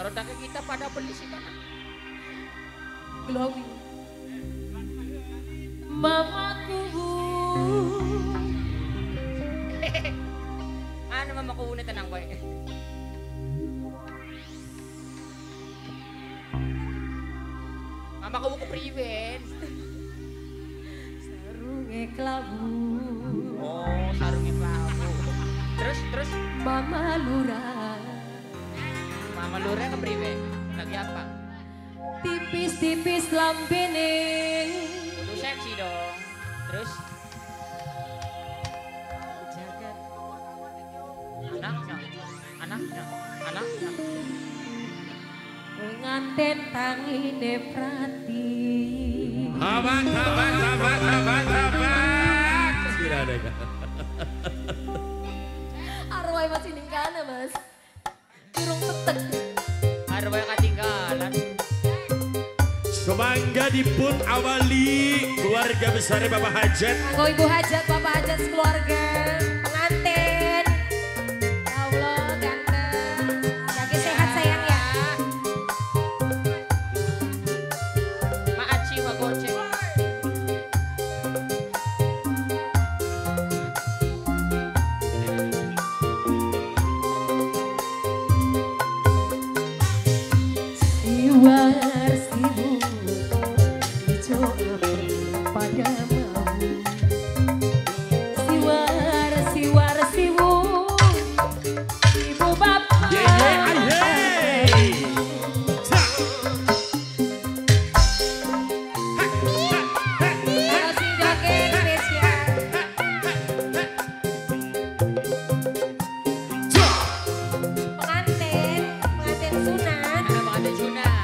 Ngerodaknya kita pada beli sih kan. Glowing. Mamaku. Ano mamaku na tanang boy. Mamaku ko prevent. Sarunge kelabu. Oh, sarungnya kelabu. Terus Mama Lurah. Mama Lurah ke prevent. Lagi apa? Tipis-tipis lambene. Kudu seksi dong. Terus Jagat anaknya. penganten tangine prati. Habat. Tidak ada kan? Arwah masih ningkana mas. Irung tetek. arwah yang ketinggalan. Semangga dipun awali keluarga besar Bapak Hajat. Kanggo Ibu Hajat, Bapak Hajat sekeluarga. Pengantin. Ya Allah ganteng. Jaga sehat sayang ya. Ma Aci, ma Goceng. Siwar siwu dicoba pada mau. Siwar siwu ibu bapak. Masih joget spesial. Pengantin sunat. Ano mga Juna?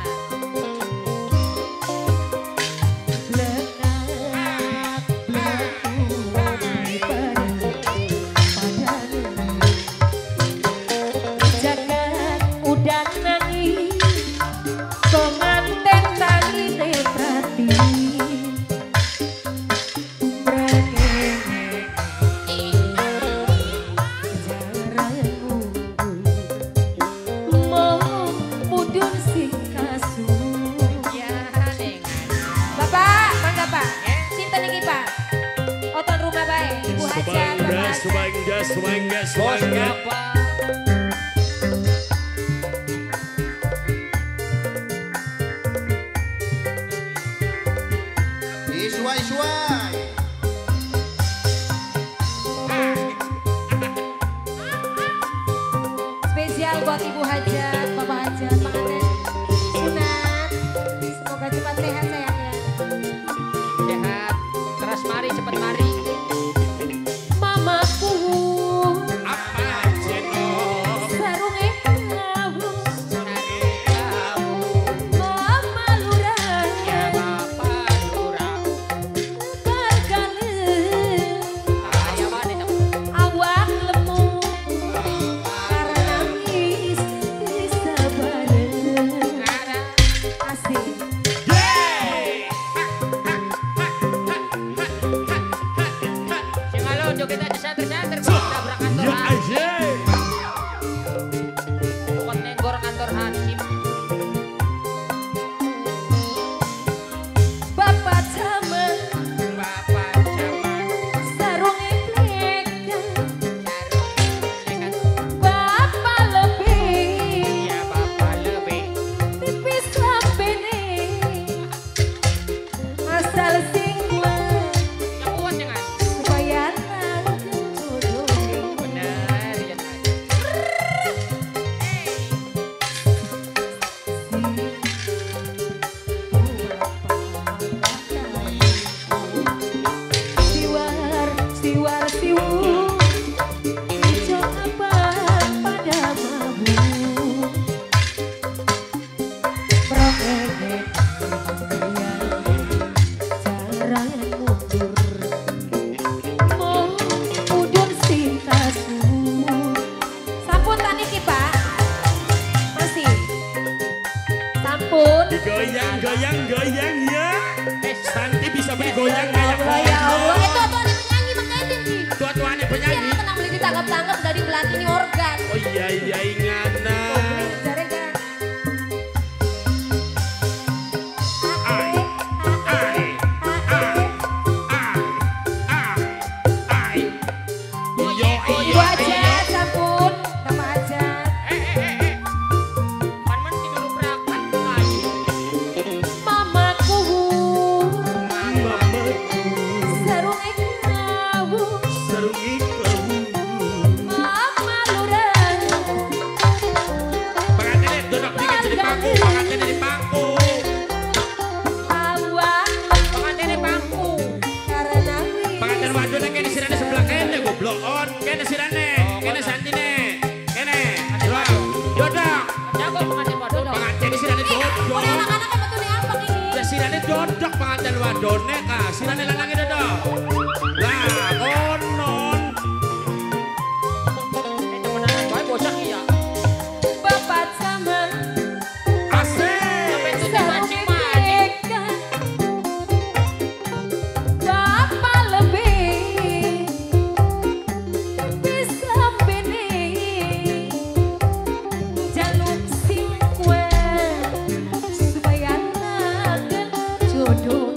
Semangga. Isuai. Spesial buat Ibu Hajat, Bapak Hajat, pengantin sunat. Semoga cepat sehat sayangnya. Sehat. Terus mari, cepet mari. Mamaku Apa jenong? sarunge kelabu. Mama Lurah Ya Bapak Lurah. bergaleng. Kaya mana itu? Awak lemu karena nangis bisa bareng. Asik. Sing alon joget aja santer-santer kok nabrak kantor Ya Hasim. aja. Bukan nenggor kantor Hasim. Bapak zaman Bapak zaman sarunge plekan. sehat. Bapak lebih Ya Bapak lebih. tipis lambene. Asal singlah Yang kuat jangan. supaya langgeng jodoh. Bener ya. Siwar siwu ijo apa pada mabu. Prokeket jarang mundur. Mau udun sintasu. Sampun tani ki Pak? Masih? Sampun? Goyang ya. Santi bisa beli goyang kayak Ya Allah, itu tuh ada penyanyi makanya sih. Tua-tuanya Iya, penyanyi. tenang beli ditangkap-tangkap dari belakang ini organ. Oh iya ingana. Jare-jare. Pengantene di pangku. Awak Pengantene pangku. karena Pengantin wadone kene sirane sebelah kene goblok on. Kene sirane, kene santine. Kene. Dodok. Jago pengantin wadon. Pengantin sirane Udah dodok. anak-anak yang betul apa ini? Ya sirane dodok pengantin wadone ka. Sirane lanange dodok. Lah konon. Temenan bae bocah iya. Bapak sama Asik. Sampai itu dimancing-mancing. Bapak lebih bisa benih jaluk singkwen supaya nagen jodoh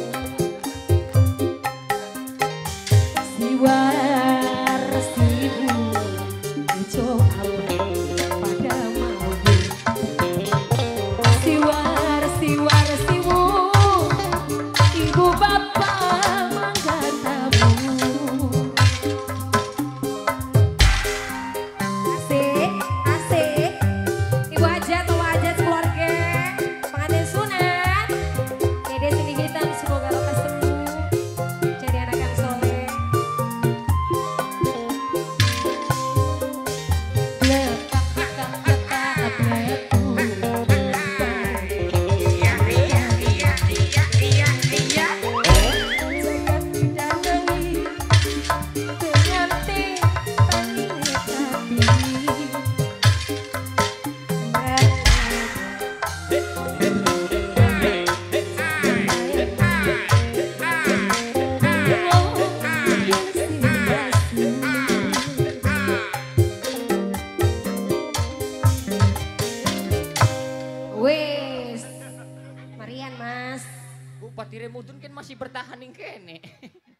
siwar siwu ujo awe pada mau siwar siwu ibu bapak manggatamu asik asik ibu aja atau aja keluarga pengantin sunat dede sini hitam semoga lekas sembuh jadi anak yang soleh Wes, Marian Mas. Bu patire mudun kan masih bertahan ning kene.